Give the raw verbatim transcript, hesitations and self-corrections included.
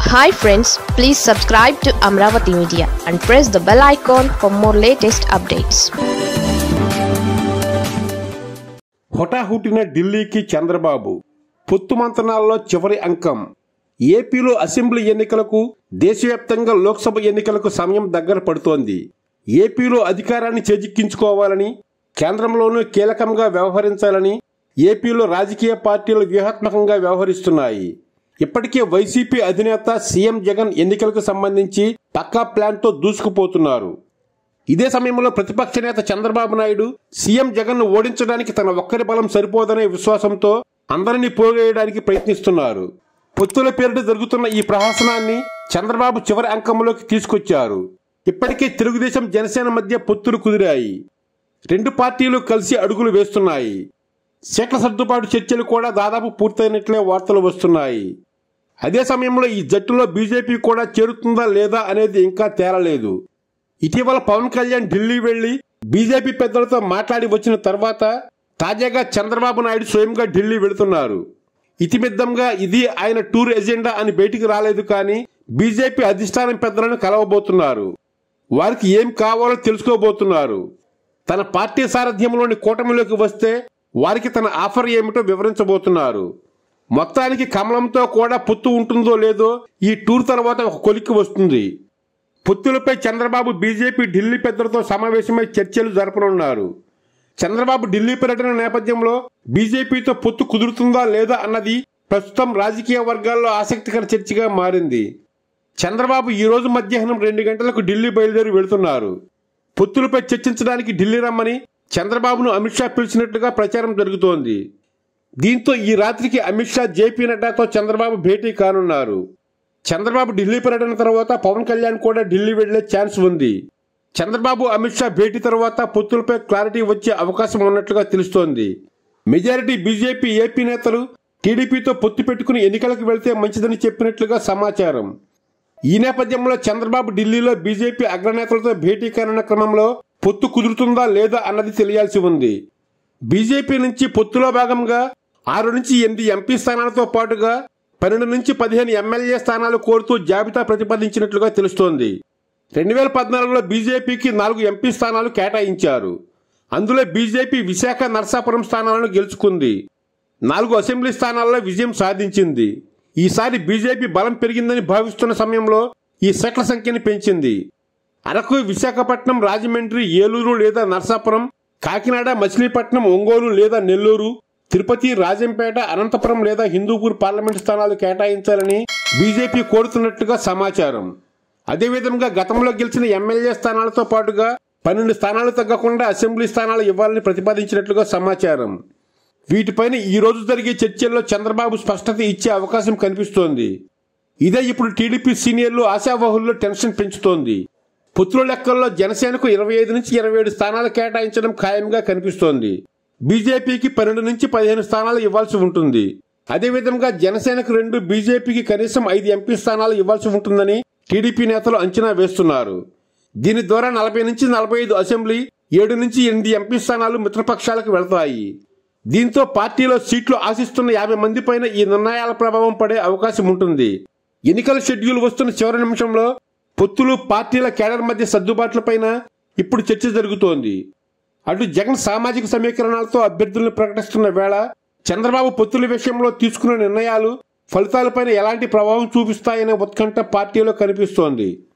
Hi friends, please subscribe to Amravati Media and press the bell icon for more latest updates. హొటాహుటిన ఢిల్లీకి చంద్రబాబు పొత్తు మంతనాల్లో చివరి అంకం. ఏపీలో assembly ఎన్నికలకు, దేశవ్యాప్తంగా లోక్సభ ఎన్నికలకు సమయం దగ్గర పడుతోంది. ఏపీలో అధికారాన్ని చేజిక్కించుకోవాలని, కేంద్రంలోనూ కీలకంగా వ్యవహరించాలని ఏపీలో రాజకీయ పార్టీలు వ్యూహాత్మకంగా వ్యవహరిస్తున్నాయి. ఇప్పటికే వైసీపీ అధినేత సీఎం జగన్ ఎన్నికలకు సంబంధించి పక్కా ప్లాన్తో దూసుకుపోతున్నారు. ఇదే సమయంలో ప్రతిపక్ష నేత చంద్రబాబు నాయుడు సీఎం జగన్ను ఓడించడానికి తన ఒక్కరి బలం సరిపోదనే విశ్వాసంతో అందరినీ పోగేయడానికి ప్రయత్నిస్తున్నారు. పొత్తుల పేరిట జరుగుతున్న ఈ ప్రహసనాన్ని చంద్రబాబు చివరి అంకంలోకి తీసుకొచ్చారు. ఇప్పటికే తెలుగుదేశం, జనసేన మధ్య పొత్తులు కుదిరాయి. రెండు పార్టీలు కలిసి అడుగులు వేస్తున్నాయి. సీట్ల సర్దుబాటు చర్చలు కూడా దాదాపు పూర్తయినట్లే వార్తలు వస్తున్నాయి. అదే సమయంలో ఈ జట్టులో బీజేపీ కూడా చేరుతుందా లేదా అనేది ఇంకా తేలలేదు. ఇటీవల పవన్ కళ్యాణ్ ఢిల్లీ వెళ్లి బీజేపీ పెద్దలతో మాట్లాడి వచ్చిన తర్వాత తాజాగా చంద్రబాబు నాయుడు స్వయంగా ఢిల్లీ వెళుతున్నారు. ఇతిమిద్దంగా ఇది ఆయన టూర్ ఎజెండా అని బయటికి రాలేదు, కానీ బీజేపీ అధిష్టానం పెద్దలను కలవబోతున్నారు. వారికి ఏం కావాలో తెలుసుకోబోతున్నారు. తన పార్టీ సారథ్యంలోని కూటమిలోకి వస్తే వారికి తన ఆఫర్ ఏమిటో వివరించబోతున్నారు. మొత్తానికి కమలంతో కూడా పొత్తు ఉంటుందో లేదో ఈ టూర్ తర్వాత ఒక కొలిక్కి వస్తుంది. పొత్తులపై చంద్రబాబు బీజేపీ ఢిల్లీ పెద్దలతో సమావేశమై చర్చలు జరపనున్నారు. చంద్రబాబు ఢిల్లీ పర్యటన నేపథ్యంలో బీజేపీతో పొత్తు కుదురుతుందా లేదా అన్నది ప్రస్తుతం రాజకీయ వర్గాల్లో ఆసక్తికర చర్చగా మారింది. చంద్రబాబు ఈ రోజు మధ్యాహ్నం రెండు గంటలకు ఢిల్లీ బయలుదేరి వెళుతున్నారు. పొత్తులపై చర్చించడానికి ఢిల్లీ రమ్మని చంద్రబాబును అమిత్ షా పిలిచినట్లుగా ప్రచారం జరుగుతోంది. దీంతో ఈ రాత్రికి అమిత్ షా, జేపీ నడ్డాతో చంద్రబాబు భేటీ కానున్నారు. చంద్రబాబు ఢిల్లీ పర్యటన తర్వాత పవన్ కళ్యాణ్ కూడా ఢిల్లీ వెళ్లే ఛాన్స్ ఉంది. చంద్రబాబు, అమిత్ షా భేటీ తర్వాత పొత్తులపై క్లారిటీ వచ్చే అవకాశం ఉన్నట్లుగా తెలుస్తోంది. మెజారిటీ బీజేపీ ఏపీ నేతలు టీడీపీతో పొత్తు పెట్టుకుని ఎన్నికలకు వెళ్తే మంచిదని చెప్పినట్లుగా సమాచారం. ఈ నేపథ్యంలో చంద్రబాబు ఢిల్లీలో బీజేపీ అగ్రనేతలతో భేటీ కానున్న క్రమంలో పొత్తు కుదురుతుందా లేదా అన్నది తెలియాల్సి ఉంది. బీజేపీ నుంచి పొత్తులో భాగంగా ఆరు నుంచి ఎనిమిది ఎంపీ స్థానాలతో పాటుగా పన్నెండు నుంచి పదిహేను ఎమ్మెల్యే స్థానాలు కోరుతూ జాబితా ప్రతిపాదించినట్లుగా తెలుస్తోంది. రెండు వేల పద్నాలుగులో బీజేపీకి నాలుగు ఎంపీ స్థానాలు కేటాయించారు. అందులో బీజేపీ విశాఖ, నరసాపురం స్థానాలను గెలుచుకుంది. నాలుగు అసెంబ్లీ స్థానాల్లో విజయం సాధించింది. ఈసారి బీజేపీ బలం పెరిగిందని భావిస్తున్న సమయంలో ఈ సీట్ల సంఖ్యను పెంచింది. అరకు, విశాఖపట్నం, రాజమండ్రి, ఏలూరు లేదా నరసాపురం, కాకినాడ, మచిలీపట్నం, ఒంగోలు లేదా నెల్లూరు, తిరుపతి, రాజంపేట, అనంతపురం లేదా హిందూపూర్ పార్లమెంటు స్థానాలు కేటాయించాలని బీజేపీ కోరుతున్నట్లుగా సమాచారం. అదేవిధంగా గతంలో గెలిచిన ఎమ్మెల్యే స్థానాలతో పాటుగా పన్నెండు స్థానాలు తగ్గకుండా అసెంబ్లీ స్థానాలు ఇవ్వాలని ప్రతిపాదించినట్లుగా సమాచారం. వీటిపైన ఈ రోజు జరిగే చర్చల్లో చంద్రబాబు స్పష్టత ఇచ్చే అవకాశం కనిపిస్తోంది. ఇదే ఇప్పుడు టీడీపీ సీనియర్లు, ఆశావహుల్లో టెన్షన్ పెంచుతోంది. పొత్తుల లెక్కల్లో జనసేనకు ఇరవై ఐదు నుంచి ఇరవై ఏడు స్థానాలు కేటాయించడం ఖాయంగా కనిపిస్తోంది. బీజేపీకి పన్నెండు నుంచి పదిహేను స్థానాలు ఇవ్వాల్సి ఉంటుంది. అదేవిధంగా జనసేనకు రెండు, బీజేపీకి కనీసం ఐదు ఎంపీ స్థానాలు ఇవ్వాల్సి ఉంటుందని టీడీపీ నేతలు అంచనా వేస్తున్నారు. దీని ద్వారా నలభై నుంచి నలభై ఐదు అసెంబ్లీ, ఏడు నుంచి ఎనిమిది ఎంపీ స్థానాలు మిత్రపక్షాలకు వెళతాయి. దీంతో పార్టీలో సీట్లు ఆశిస్తున్న యాభై మంది పైన ఈ నిర్ణయాల ప్రభావం పడే అవకాశం ఉంటుంది. ఎన్నికల షెడ్యూల్ వస్తున్న చివరి నిమిషంలో పొత్తులు, పార్టీల కేడర్ మధ్య సర్దుబాట్లపైన ఇప్పుడు చర్చ జరుగుతోంది. అటు జగన్ సామాజిక సమీకరణాలతో అభ్యర్థులను ప్రకటిస్తున్న వేళ చంద్రబాబు పొత్తుల విషయంలో తీసుకున్న నిర్ణయాలు ఫలితాలపైన ఎలాంటి ప్రభావం చూపిస్తాయనే ఉత్కంఠ పార్టీలో కనిపిస్తోంది.